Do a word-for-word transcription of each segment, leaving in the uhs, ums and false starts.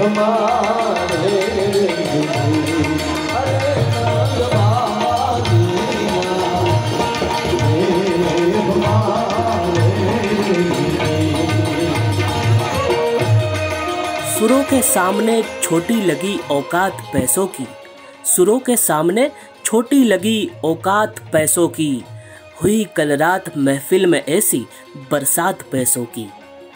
मारे अरे नाग सुरों के सामने छोटी लगी औकात पैसों की, सुरों के सामने छोटी लगी औकात पैसों की, हुई कल रात महफिल में ऐसी बरसात पैसों की।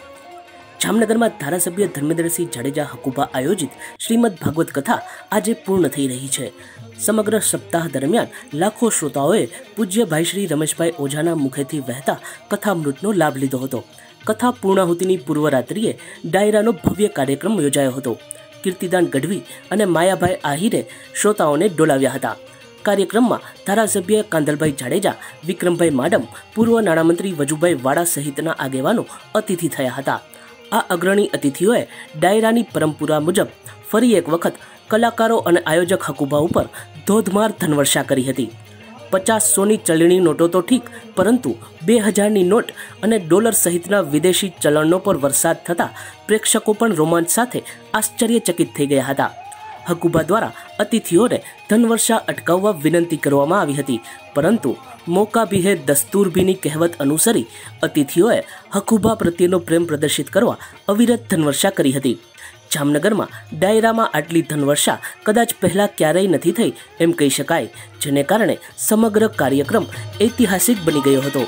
जामनगर में धारासभ्य धर्मेन्द्रसिंह जाडेजा हकुबा आयोजित श्रीमद भागवत कथा आज पूर्ण थई रही है। समग्र सप्ताह दरमियान लाखों श्रोताओं पूज्य भाई श्री रमेशभाई ओझाना मुखेथी वहता कथामृतनो लाभ लीधो हतो। कथा पूर्णाहुतिनी पूर्व रात्रिए डायरानो भव्य कार्यक्रम योजायो हतो। कीर्तिदान गढ़वी अने मायाभाई आहिरे श्रोताओने डोलाव्या हता। कार्यक्रम में धारासभ्य कांदलभाई जाडेजा, विक्रमभाई माडम, पूर्व नाणामंत्री वजुभाई वाड़ा सहितना आगेवानो अतिथि थया हता। आ अग्रणी अतिथिओए डायरानी परंपरा मुजब फरी एक वखत कलाकारों और आयोजक हकुबा पर धोधमार धनवर्षा करी हती। पचास सोनी चलणी नोटो तो ठीक, परंतु बे हजार नी नोट और डॉलर सहितना विदेशी चलणों पर वरसाद थता प्रेक्षकों पण रोमांच साथे आश्चर्यचकित थई गया हता। हकुबा द्वारा अतिथिओने धनवर्षा अटकाववा विनंती करवामां आवी हती, परंतु मौका भी है दस्तूर भी नी कहेवत अनुसरी अतिथिओए हकुबा प्रत्येनो प्रेम प्रदर्शित करवा अविरत धनवर्षा करी हती। जामनगर में डायरा में आटली धनवर्षा कदाच पहला क्यारेय नथी थई एम कही शकाय, जेने कारणे समग्र कार्यक्रम ऐतिहासिक बनी गयो हतो।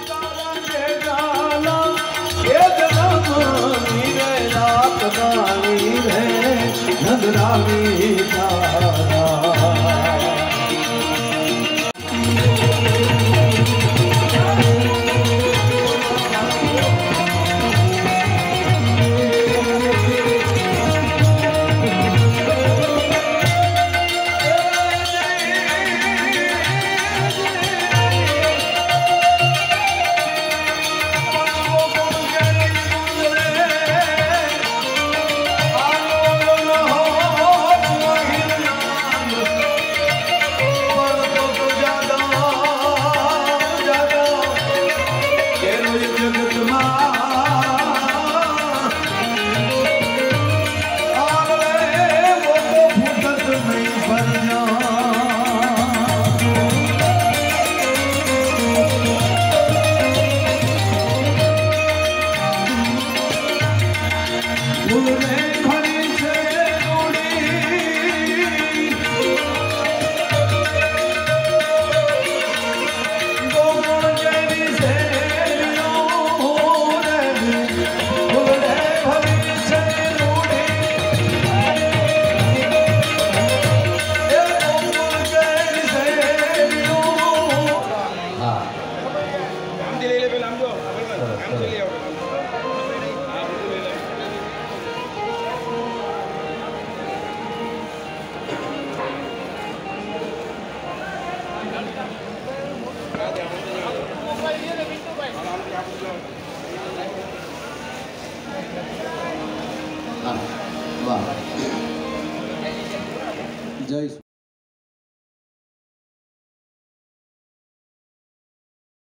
वाह जय